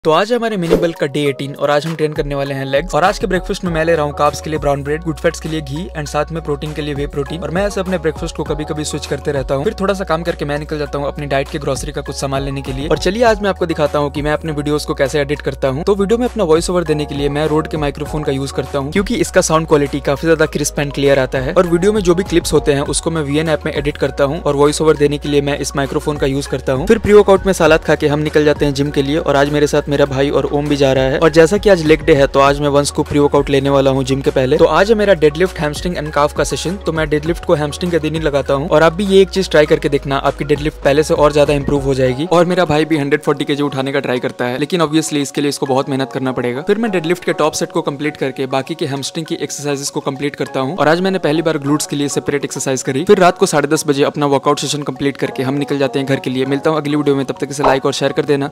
तो आज है हमारे मिनी बल्क का डे 18 और आज हम ट्रेन करने वाले हैं लेग्स। और आज के ब्रेकफास्ट में मैं ले रहा हूँ कार्ब्स के लिए ब्राउन ब्रेड, गुड फैट्स के लिए घी एंड साथ में प्रोटीन के लिए वे प्रोटीन। और मैं ऐसे अपने ब्रेकफास्ट को कभी कभी स्विच करते रहता हूँ, फिर थोड़ा सा काम करके मैं निकल जाता हूँ अपनी डाइट के ग्रोसरी का कुछ सामान लेने के लिए। और चलिए आज मैं आपको दिखाता हूँ कि मैं अपने वीडियोस को कैसे एडिट करता हूँ। तो वीडियो में अपना वॉइस ओवर देने के लिए मैं रोड के माइक्रोफोन का यूज करता हूँ, क्योंकि इसका साउंड क्वालिटी काफी ज्यादा क्रिस्प एंड क्लियर आता है। और वीडियो में जो भी क्लिप्स होते हैं उसको मैं VN ऐप में एडिट करता हूँ और वॉइस ओवर देने के लिए मैं इस माइक्रोफोन का यूज करता हूँ। फिर प्री वर्कआउट में सलाद खा के हम निकल जाते हैं जिम के लिए। और आज मेरे साथ मेरा भाई और ओम भी जा रहा है। और जैसा कि आज लेग डे है तो आज मैं वंस को प्री वर्कआउट लेने वाला हूँ जिम के पहले। तो आज है मेरा डेडलिफ्ट, हैमस्ट्रिंग एंड काफ का सेशन। तो मैं डेडलिफ्ट को हैमस्ट्रिंग के दिन ही लगाता हूँ। और आप भी ये एक चीज ट्राई करके देखना, आपकी डेडलिफ्ट पहले से और ज्यादा इंप्रूव हो जाएगी। और मेरा भाई भी 140 kg उठाने का ट्राई करता है, लेकिन ऑब्वियसली इसके लिए इसको बहुत मेहनत करना पड़ेगा। फिर मैं डेडलिफ्ट के टॉप सेट को कंप्लीट करके बाकी के हैमस्ट्रिंग की एक्सरसाइजेस को कंप्लीट करता हूँ। और आज मैंने पहली बार ग्लूट्स के लिए सेपरेट एक्सरसाइज करी। फिर रात को 10:30 बजे अपना वर्कआउट सेशन कंप्लीट करके हम निकल जाते हैं घर के लिए। मिलता हूँ अगली वीडियो में, तब तक इसे लाइक और शेयर कर देना।